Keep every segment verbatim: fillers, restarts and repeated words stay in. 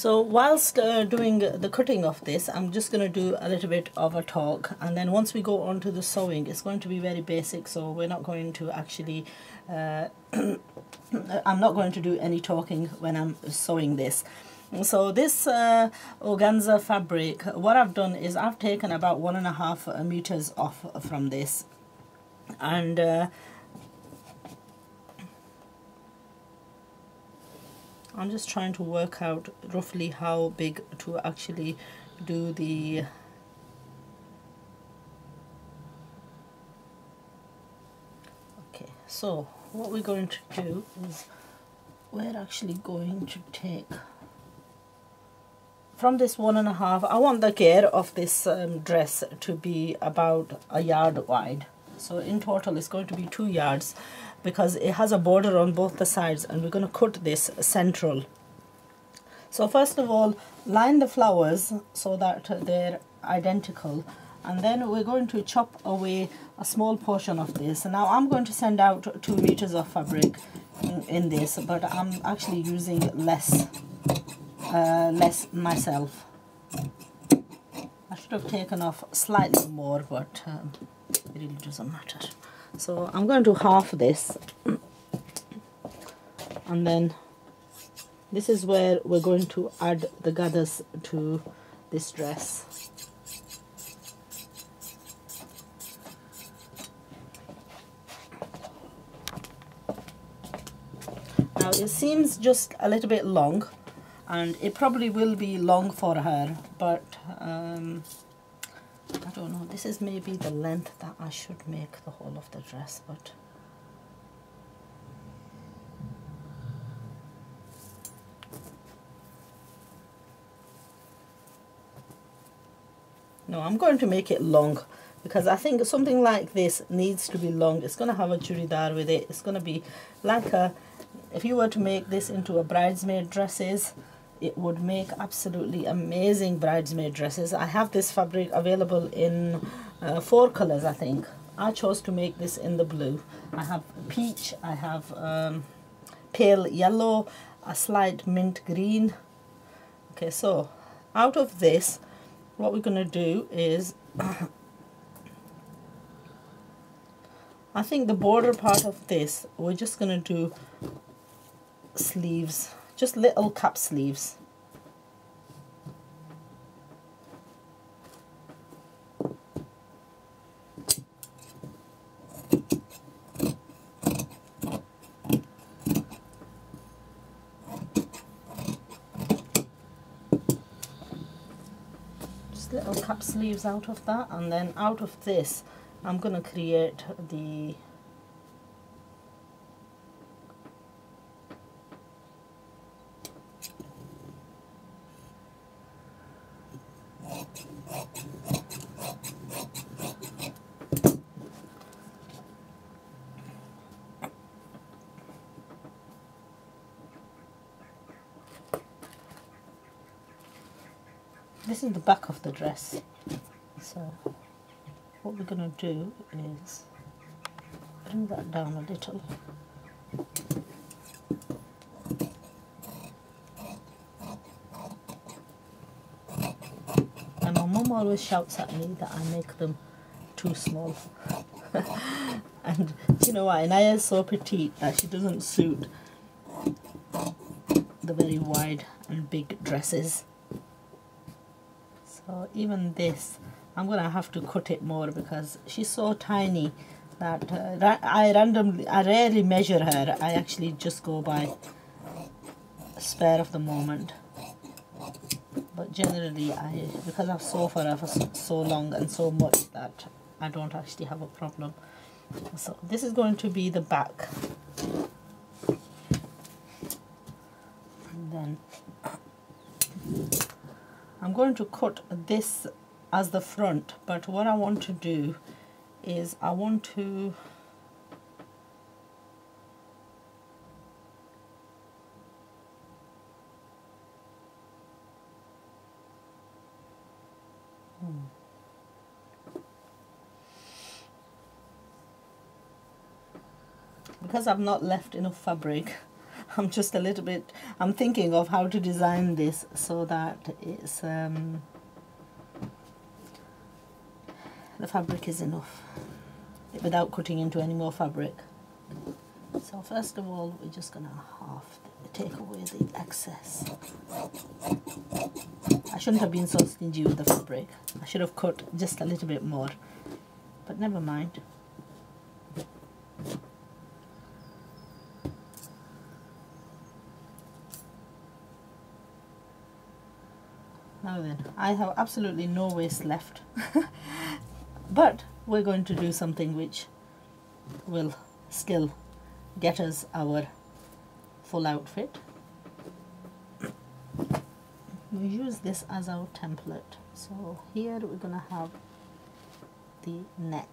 So whilst uh, doing the cutting of this, I'm just going to do a little bit of a talk, and then once we go on to the sewing, it's going to be very basic, so we're not going to actually uh, I'm not going to do any talking when I'm sewing this. So this uh, organza fabric, what I've done is I've taken about one and a half meters off from this, and uh, I'm just trying to work out roughly how big to actually do the okay. So what we're going to do is we're actually going to take from this one and a half. I want the gear of this um, dress to be about a yard wide, so in total it's going to be two yards, because it has a border on both the sides, and we're going to cut this central. So first of all, line the flowers so that they're identical, and then we're going to chop away a small portion of this. Now I'm going to send out two meters of fabric in, in this, but I'm actually using less uh, less myself. I should have taken off slightly more, but um, it really doesn't matter. So I'm going to half this, and then this is where we're going to add the gathers to this dress. Now it seems just a little bit long, and it probably will be long for her, but um, I don't know, this is maybe the length that I should make the whole of the dress, but no, I'm going to make it long, because I think something like this needs to be long. It's going to have a churidar with it. It's going to be like a, if you were to make this into a bridesmaid dresses, it would make absolutely amazing bridesmaid dresses. I have this fabric available in uh, four colors, I think. I chose to make this in the blue. I have peach, I have um, pale yellow, a slight mint green. Okay, so out of this, what we're going to do is I think the border part of this, we're just going to do sleeves, just little cap sleeves. Just little cap sleeves out of that, and then out of this I'm going to create the this is the back of the dress. So what we're going to do is bring that down a little. And my mum always shouts at me that I make them too small. And you know what, Inaya is so petite that she doesn't suit the very wide and big dresses. So even this, I'm going to have to cut it more, because she's so tiny that uh, ra I randomly, I rarely measure her. I actually just go by spare of the moment. But generally, I because I've sewn for her for so, so long and so much that I don't actually have a problem. So this is going to be the back. And then I'm going to cut this as the front, but what I want to do is I want to hmm. because I've not left enough fabric, I'm just a little bit, I'm thinking of how to design this so that it's, um, the fabric is enough without cutting into any more fabric. So first of all, we're just going to half take away the excess. I shouldn't have been so stingy with the fabric. I should have cut just a little bit more, but never mind. Now then, I have absolutely no waste left, but we're going to do something which will still get us our full outfit. We use this as our template. So here we're going to have the neck.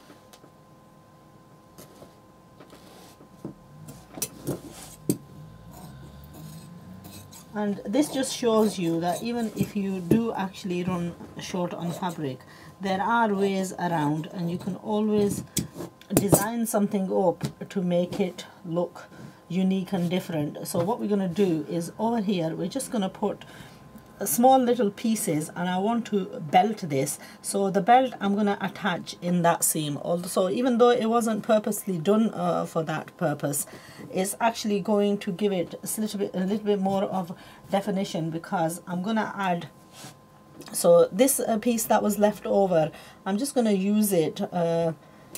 And this just shows you that even if you do actually run short on fabric, there are ways around, and you can always design something up to make it look unique and different. So what we're going to do is over here we're just going to put small little pieces, and I want to belt this. So the belt I'm going to attach in that seam. Also, even though it wasn't purposely done uh, for that purpose, it's actually going to give it a little bit, a little bit more of definition, because I'm going to add, so this uh, piece that was left over, I'm just going to use it uh,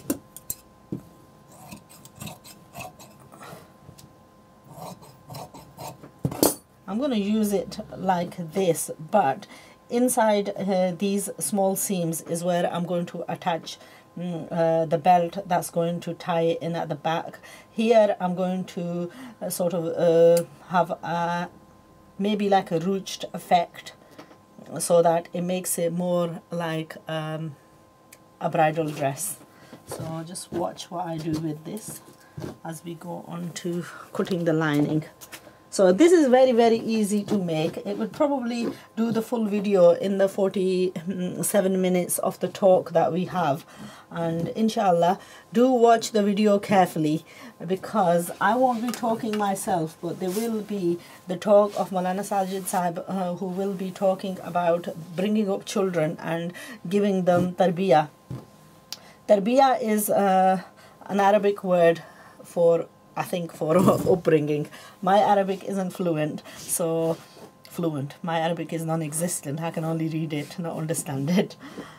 I'm going to use it like this, but inside uh, these small seams is where I'm going to attach mm, uh, the belt that's going to tie in at the back. Here I'm going to uh, sort of uh, have a, maybe like a ruched effect, so that it makes it more like um, a bridal dress. So just watch what I do with this as we go on to cutting the lining. So this is very very easy to make. It would probably do the full video in the forty-seven minutes of the talk that we have, and inshallah do watch the video carefully, because I won't be talking myself, but there will be the talk of Maulana Sajid Sahib, uh, who will be talking about bringing up children and giving them tarbiyah. Tarbiyah is uh, an Arabic word for, I think, for upbringing. My Arabic isn't fluent, so fluent. My Arabic is non-existent. I can only read it, not understand it.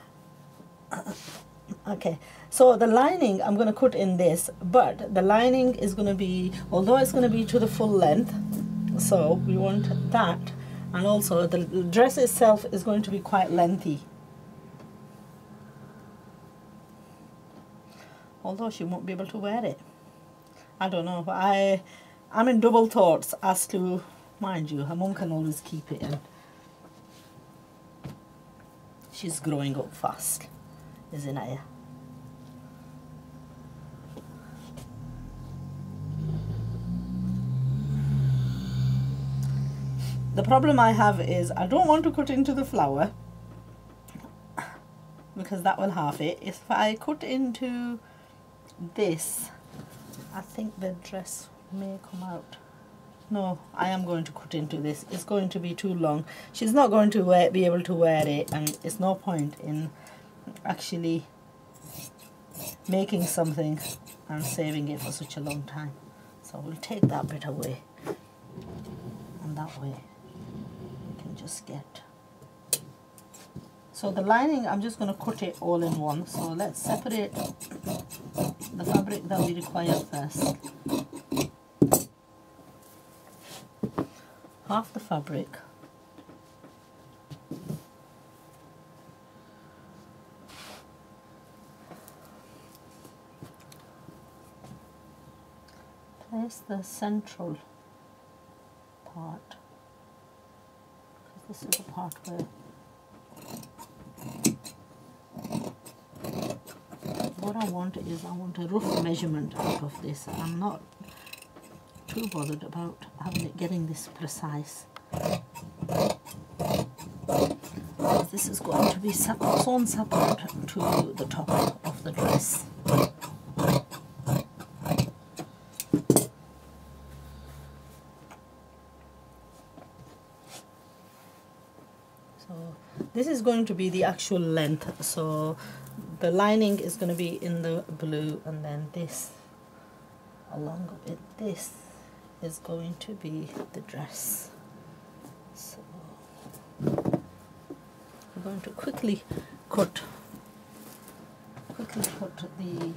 Okay, so the lining I'm going to cut in this, but the lining is going to be, although it's going to be to the full length, so we want that, and also the dress itself is going to be quite lengthy. Although she won't be able to wear it. I don't know. I, I'm in double thoughts as to, mind you, her mum can always keep it in. She's growing up fast, isn't it? The problem I have is I don't want to cut into the flower, because that will half it. If I cut into this, I think the dress may come out. No, I am going to cut into this. It's going to be too long. She's not going to wear, be able to wear it, and it's no point in actually making something and saving it for such a long time. So we'll take that bit away, and that way we can just get. So the lining, I'm just going to cut it all in one. So let's separate the fabric that we require first. Half the fabric. Place the central part, because this is the part where what I want is I want a rough measurement out of this. I'm not too bothered about having it getting this precise. This is going to be sewn separate to the top of the dress. So this is going to be the actual length, so the lining is going to be in the blue, and then this along with this is going to be the dress. So I'm going to quickly cut quickly cut the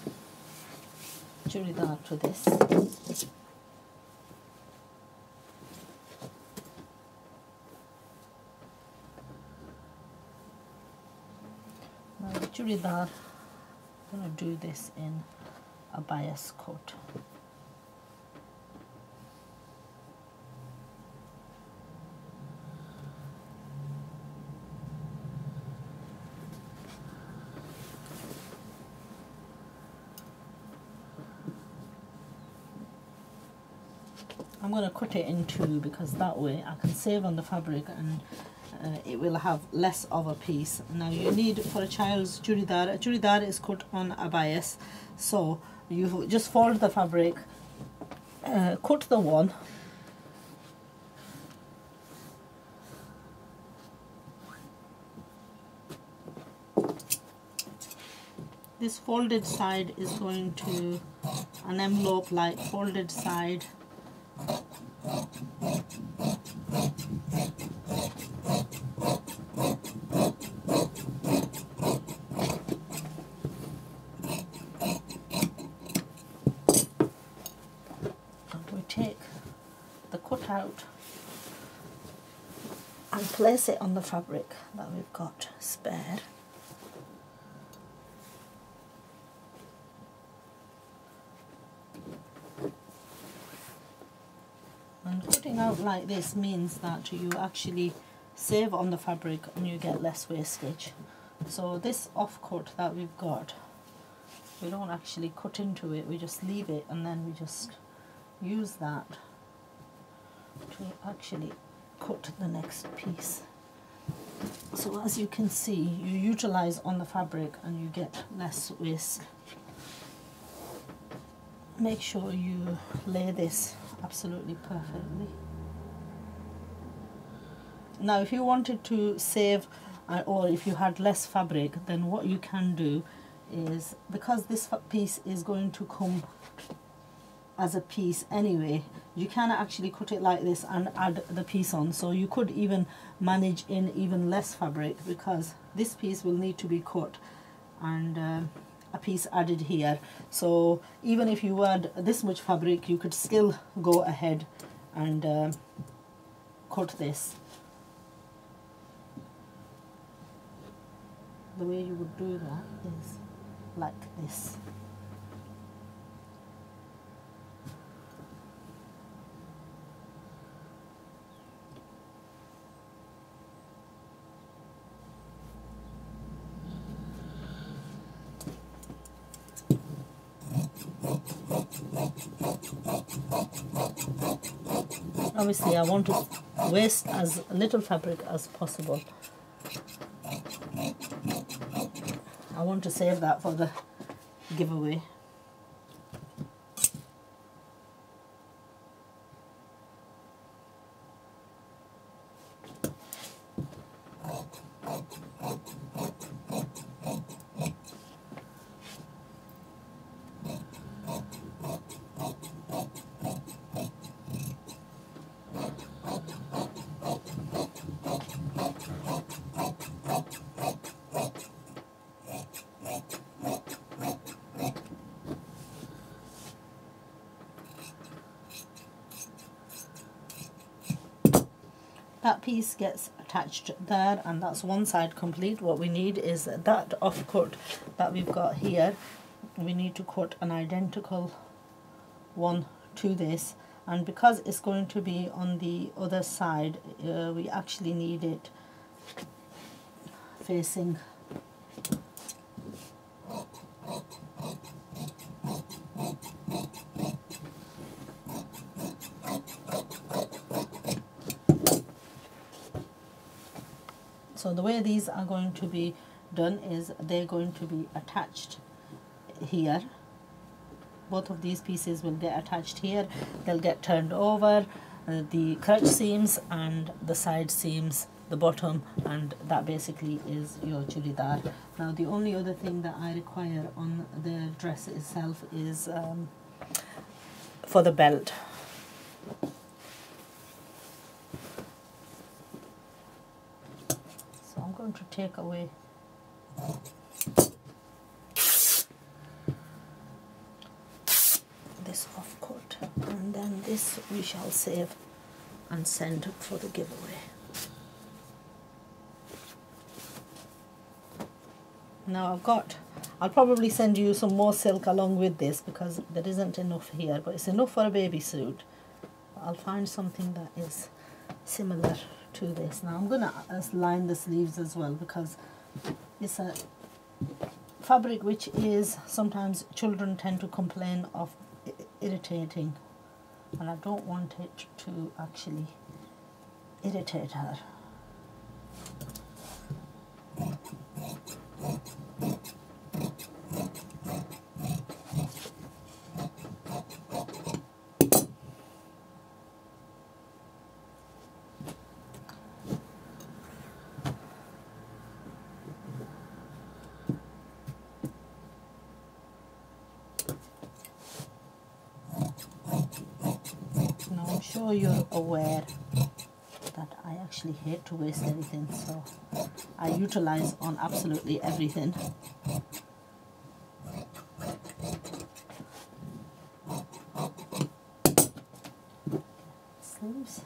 churidar to this. Now the churidar, I'm going to do this in a bias cut. I'm going to cut it in two because that way I can save on the fabric and uh, it will have less of a piece. Now you need, for a child's churidar, a churidar is cut on a bias, so you just fold the fabric, uh, cut the one, this folded side is going to an envelope like folded side. And we take the cutout and place it on the fabric that we've got spare. And cutting out like this means that you actually save on the fabric and you get less wastage. So this offcut that we've got, we don't actually cut into it, we just leave it, and then we just use that to actually cut the next piece. So as you can see, you utilize on the fabric and you get less waste. Make sure you lay this absolutely perfectly. Now if you wanted to save uh, or if you had less fabric, then what you can do is, because this piece is going to come as a piece anyway, you can actually cut it like this and add the piece on. So you could even manage in even less fabric, because this piece will need to be cut and uh, a piece added here. So even if you add this much fabric, you could still go ahead and uh, cut this. The way you would do that is like this. Obviously I want to waste as little fabric as possible. I want to save that for the giveaway. That piece gets attached there, and that's one side complete. What we need is that offcut that we've got here. We need to cut an identical one to this, and because it's going to be on the other side, uh, we actually need it facing So the way these are going to be done is they're going to be attached here. Both of these pieces will get attached here. They'll get turned over, uh, the crotch seams and the side seams, the bottom, and that basically is your churidar. Now the only other thing that I require on the dress itself is um, for the belt. So I'm going to take away this off cut, and then this we shall save and send for the giveaway. Now I've got, I'll probably send you some more silk along with this because there isn't enough here, but it's enough for a baby suit. I'll find something that is similar to this. Now I'm gonna line the sleeves as well because it's a fabric which is sometimes children tend to complain of irritating, and I don't want it to actually irritate her. Now I'm sure you're aware that I actually hate to waste anything, so I utilize on absolutely everything. Sleeves.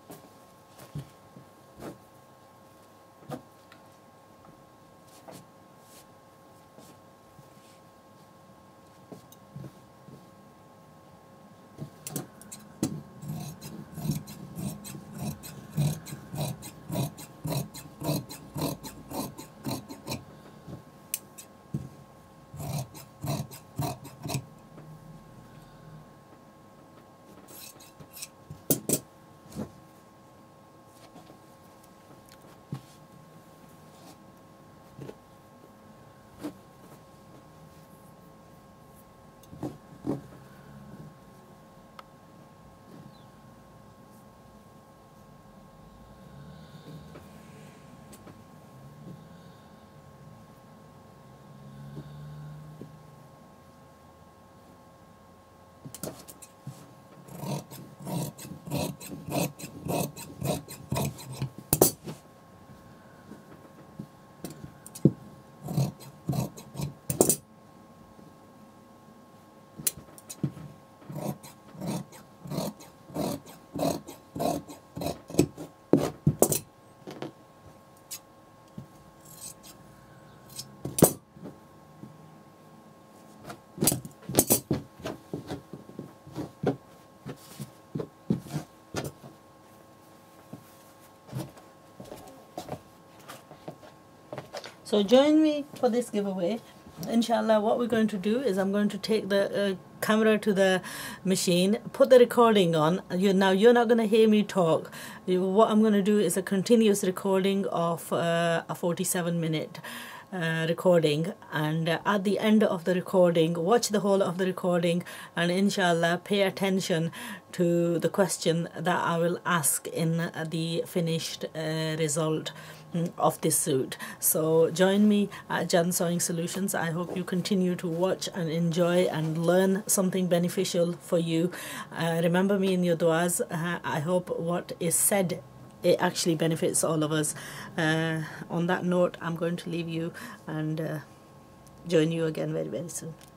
So join me for this giveaway. Inshallah, what we're going to do is I'm going to take the uh, camera to the machine, put the recording on. You, now you're not going to hear me talk. You, what I'm going to do is a continuous recording of uh, a forty-seven minute uh, recording, and uh, at the end of the recording, watch the whole of the recording, and inshallah pay attention to the question that I will ask in the finished uh, result of this suit. So join me at Jan Sewing Solutions. I hope you continue to watch and enjoy and learn something beneficial for you. Uh, remember me in your duas. Uh, I hope what is said, it actually benefits all of us. Uh, on that note, I'm going to leave you and uh, join you again very very soon.